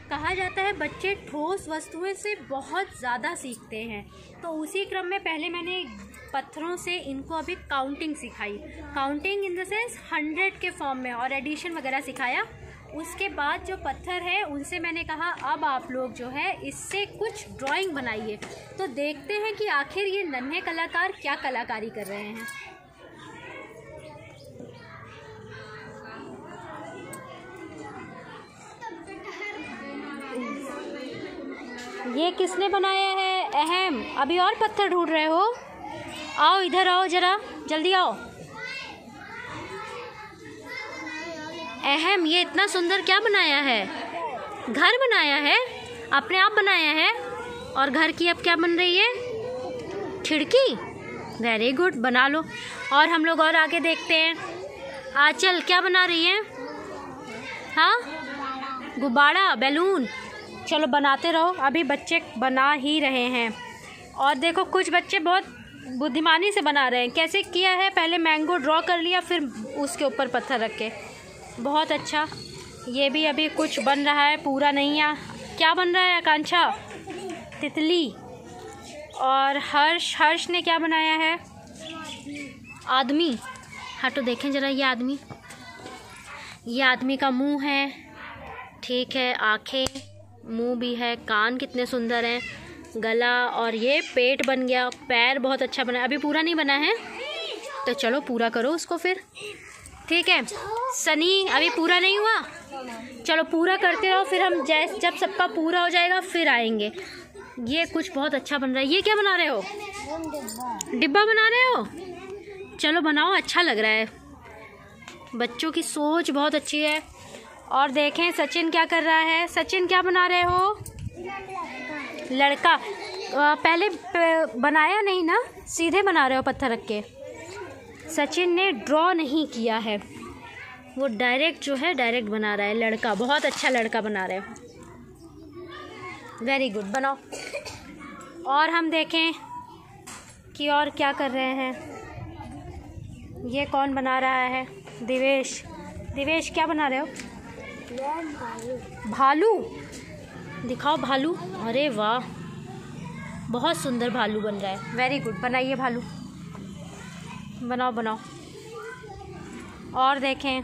कहा जाता है बच्चे ठोस वस्तुएं से बहुत ज़्यादा सीखते हैं, तो उसी क्रम में पहले मैंने पत्थरों से इनको अभी काउंटिंग सिखाई। काउंटिंग इन द सेंस 100 के फॉर्म में, और एडिशन वगैरह सिखाया। उसके बाद जो पत्थर है उनसे मैंने कहा अब आप लोग जो है इससे कुछ ड्राइंग बनाइए। तो देखते हैं कि आखिर ये नन्हे कलाकार क्या कलाकारी कर रहे हैं। ये किसने बनाया है? अहम, अभी और पत्थर ढूंढ रहे हो? आओ इधर आओ, ज़रा जल्दी आओ। अहम, ये इतना सुंदर क्या बनाया है? घर बनाया है, अपने आप बनाया है। और घर की अब क्या बन रही है? खिड़की। वेरी गुड, बना लो। और हम लोग और आगे देखते हैं। आंचल क्या बना रही है? हाँ, गुब्बारा, बैलून। चलो बनाते रहो, अभी बच्चे बना ही रहे हैं। और देखो कुछ बच्चे बहुत बुद्धिमानी से बना रहे हैं। कैसे किया है? पहले मैंगो ड्रॉ कर लिया, फिर उसके ऊपर पत्थर रख के। बहुत अच्छा। ये भी अभी कुछ बन रहा है, पूरा नहीं है। क्या बन रहा है आकांक्षा? तितली। और हर्ष ने क्या बनाया है? आदमी। हाँ तो देखें ज़रा, ये आदमी, ये आदमी का मुंह है, ठीक है, आँखें, मुंह भी है, कान कितने सुंदर हैं, गला, और ये पेट बन गया, पैर बहुत अच्छा बना। अभी पूरा नहीं बना है, तो चलो पूरा करो उसको फिर, ठीक है। सनी, अभी पूरा नहीं हुआ, चलो पूरा करते रहो, फिर हम जब सबका पूरा हो जाएगा फिर आएंगे। ये कुछ बहुत अच्छा बन रहा है। ये क्या बना रहे हो? डिब्बा बना रहे हो? चलो बनाओ, अच्छा लग रहा है। बच्चों की सोच बहुत अच्छी है। और देखें सचिन क्या कर रहा है। सचिन क्या बना रहे हो? लड़का। पहले बनाया नहीं ना, सीधे बना रहे हो पत्थर रख के। सचिन ने ड्रॉ नहीं किया है, वो डायरेक्ट जो है डायरेक्ट बना रहा है। लड़का, बहुत अच्छा लड़का बना रहे हो, वेरी गुड, बनाओ। और हम देखें कि और क्या कर रहे हैं। ये कौन बना रहा है? दिवेश। दिवेश क्या बना रहे हो? भालू। दिखाओ भालू। अरे वाह, बहुत सुंदर भालू बन रहा है, वेरी गुड, बनाइए भालू, बनाओ बनाओ। और देखें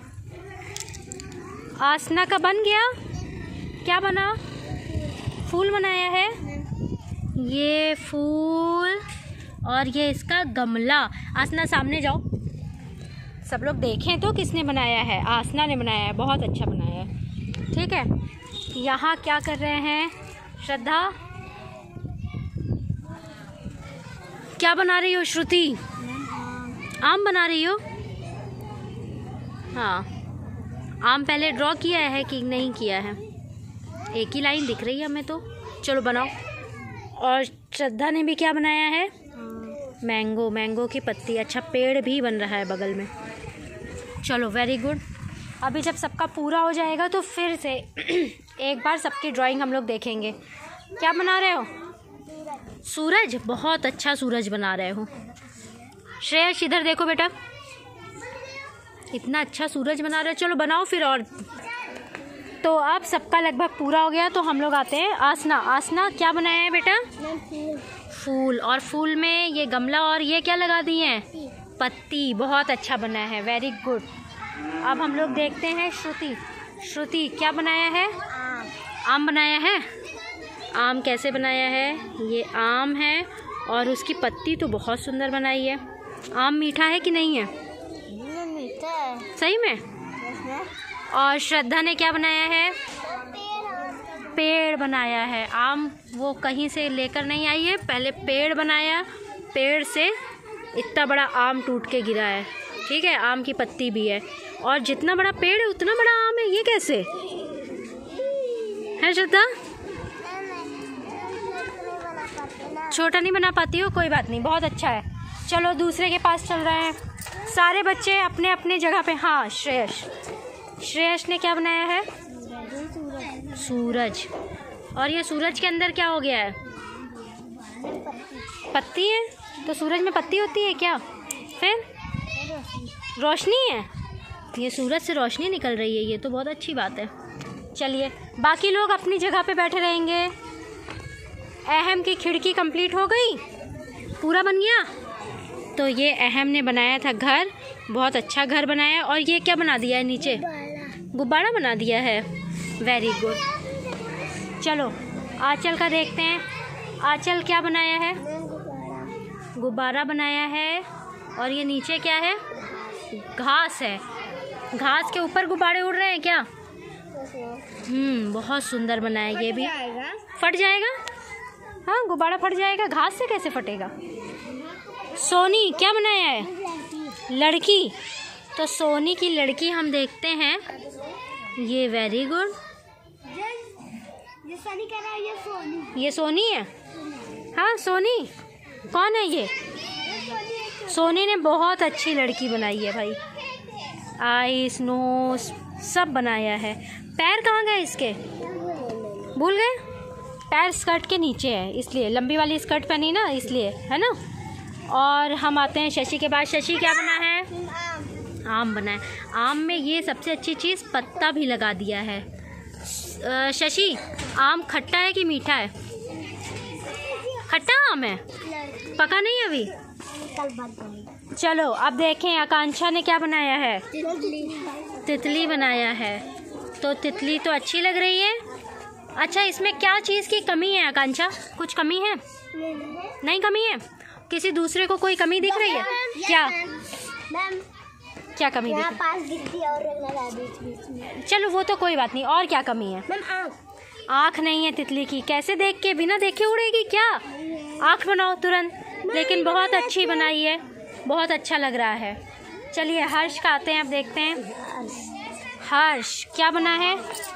आसना का बन गया। क्या बना? फूल बनाया है, ये फूल, और ये इसका गमला। आसना सामने जाओ, सब लोग देखें तो किसने बनाया है। आसना ने बनाया है, बहुत अच्छा बनाया है, ठीक है। यहाँ क्या कर रहे हैं? श्रद्धा क्या बना रही हो? श्रुति आम बना रही हो? हाँ, आम पहले ड्रॉ किया है कि नहीं किया है? एक ही लाइन दिख रही है हमें तो। चलो बनाओ। और श्रद्धा ने भी क्या बनाया है? मैंगो, मैंगो की पत्ती। अच्छा, पेड़ भी बन रहा है बगल में। चलो वेरी गुड। अभी जब सबका पूरा हो जाएगा तो फिर से एक बार सबकी ड्राइंग हम लोग देखेंगे। क्या बना रहे हो? सूरज। बहुत अच्छा सूरज बना रहे हो। श्रेयस इधर देखो बेटा, इतना अच्छा सूरज बना रहे हो। चलो बनाओ फिर। और तो अब सबका लगभग पूरा हो गया, तो हम लोग आते हैं आसना। आसना क्या बनाया है बेटा? फूल। और फूल में ये गमला, और ये क्या लगा दिए हैं? पत्ती। बहुत अच्छा बना है, वेरी गुड। अब हम लोग देखते हैं श्रुति। श्रुति क्या बनाया है? आम बनाया है। आम कैसे बनाया है? ये आम है, और उसकी पत्ती तो बहुत सुंदर बनाई है। आम मीठा है कि नहीं है? मीठा है। सही में? और श्रद्धा ने क्या बनाया है? पेड़ बनाया है। आम वो कहीं से लेकर नहीं आई है, पहले पेड़ बनाया, पेड़ से इतना बड़ा आम टूट के गिरा है, ठीक है। आम की पत्ती भी है, और जितना बड़ा पेड़ है उतना बड़ा आम है। ये कैसे है श्रद्धा? छोटा नहीं बना पाती हो? कोई बात नहीं, बहुत अच्छा है। चलो दूसरे के पास चल रहे हैं। सारे बच्चे अपने अपने जगह पे। हाँ, श्रेयस ने क्या बनाया है? सूरज। और ये सूरज के अंदर क्या हो गया है? पत्ती है। तो सूरज में पत्ती होती है क्या? फिर रोशनी है। ये सूरज से रोशनी निकल रही है, ये तो बहुत अच्छी बात है। चलिए बाकी लोग अपनी जगह पे बैठे रहेंगे। अहम की खिड़की कंप्लीट हो गई, पूरा बन गया। तो ये अहम ने बनाया था घर, बहुत अच्छा घर बनाया। और ये क्या बना दिया है नीचे? गुब्बारा बना दिया है। Very good. चलो आंचल का देखते हैं। आंचल क्या बनाया है? गुब्बारा बनाया है। और ये नीचे क्या है? घास है। घास के ऊपर गुब्बारे उड़ रहे हैं क्या? बहुत सुंदर बनाया। ये भी फट जाएगा। हाँ गुब्बारा फट जाएगा, घास से कैसे फटेगा? सोनी क्या बनाया है? लड़की। तो सोनी की लड़की हम देखते हैं। ये वेरी गुड। ये सोनी है। हाँ सोनी कौन है ये? सोनी ने बहुत अच्छी लड़की बनाई है भाई। आईज नोज सब बनाया है। पैर कहाँ गए इसके? भूल गए? पैर स्कर्ट के नीचे है, इसलिए लंबी वाली स्कर्ट पहनी ना, इसलिए है ना। और हम आते हैं शशि के बाद। शशि क्या बना है? आम बना है। आम में ये सबसे अच्छी चीज़ पत्ता भी लगा दिया है। शशि आम खट्टा है कि मीठा है? खट्टा आम है, पका नहीं अभी। चलो अब देखें आकांक्षा ने क्या बनाया है? तितली बनाया है। तो तितली तो अच्छी लग रही है। अच्छा इसमें क्या चीज़ की कमी है आकांक्षा? कुछ कमी है? नहीं कमी है। किसी दूसरे को कोई कमी दिख रही है क्या? क्या कमी दिख रही है? चलो वो तो कोई बात नहीं। और क्या कमी है? आँख नहीं है तितली की। कैसे देख के, बिना देखे उड़ेगी क्या? आँख बनाओ तुरंत। लेकिन बहुत अच्छी बनाई है, बहुत अच्छा लग रहा है। चलिए हर्ष का आते हैं, अब देखते हैं हर्ष क्या बना है।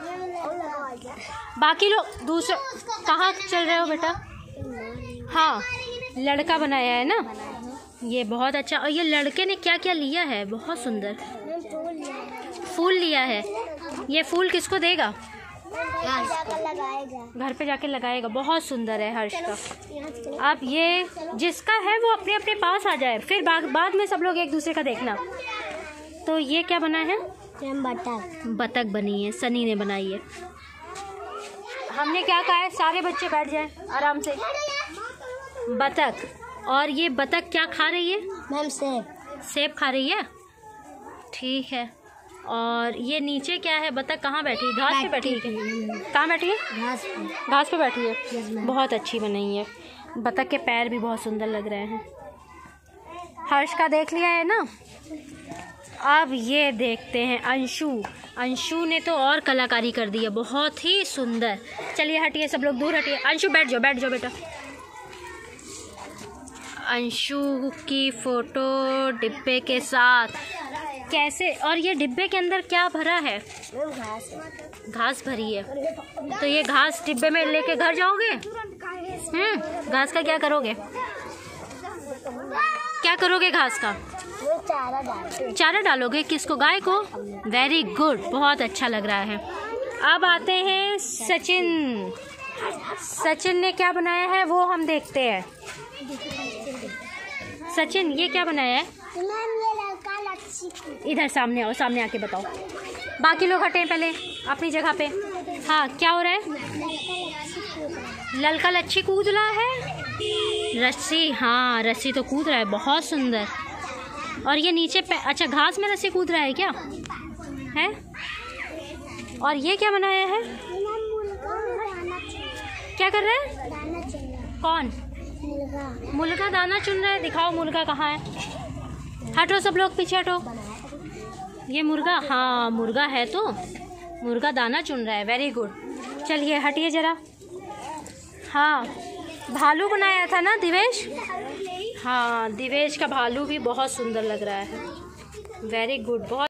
बाकी लोग दूसरे कहाँ चल रहे हो बेटा? हाँ लड़का बनाया है ना, ये बहुत अच्छा। और ये लड़के ने क्या क्या लिया है? बहुत सुंदर फूल लिया है। ये फूल किसको देगा? घर पे जाके लगाएगा। बहुत सुंदर है हर्ष का। अब ये जिसका है वो अपने अपने पास आ जाए, फिर बाद में सब लोग एक दूसरे का देखना। तो ये क्या बना है? बतख बनी है, सनी ने बनाई है। हमने क्या कहा है? सारे बच्चे बैठ जाएं आराम से। बतख। और ये बतख क्या खा रही है? मैम सेब खा रही है। ठीक है। और ये नीचे क्या है? बतख कहाँ बैठी है? घास पे बैठी है। कहाँ बैठी है? घास पे बैठी है। बहुत अच्छी बनाई है। बतख के पैर भी बहुत सुंदर लग रहे हैं। हर्ष का देख लिया है ना। अब ये देखते हैं अंशु। अंशु ने तो और कलाकारी कर दी है, बहुत ही सुंदर। चलिए हटिए सब लोग, दूर हटिए। अंशु बैठ जाओ, बैठ जाओ बेटा। अंशु की फोटो डिब्बे के साथ कैसे? और ये डिब्बे के अंदर क्या भरा है? घास भरी है। तो ये घास डिब्बे में लेके घर जाओगे? घास का क्या करोगे? क्या करोगे घास का? चारा डालोगे। किसको? गाय को। वेरी गुड, बहुत अच्छा लग रहा है। अब आते हैं सचिन। सचिन ने क्या बनाया है वो हम देखते हैं। सचिन ये क्या बनाया है? इधर सामने आओ, सामने आके बताओ। बाकी लोग हटे पहले अपनी जगह पे। हाँ क्या हो रहा है? ललका लच्छी कूद रहा है। रस्सी, हाँ रस्सी तो कूद रहा है, बहुत सुंदर। और ये नीचे अच्छा घास में रस्सी कूद रहा है क्या है? और ये क्या बनाया है? क्या कर रहा है? कौन? मुर्गा दाना चुन रहा है। दिखाओ मुर्गा कहाँ है। हटो सब लोग, पीछे हटो। ये मुर्गा, हाँ मुर्गा है तो मुर्गा दाना चुन रहा है। Very good. चलिए हटिए जरा। हाँ भालू बनाया था ना दिवेश? हाँ दिवेश का भालू भी बहुत सुंदर लग रहा है। वेरी गुड, बहुत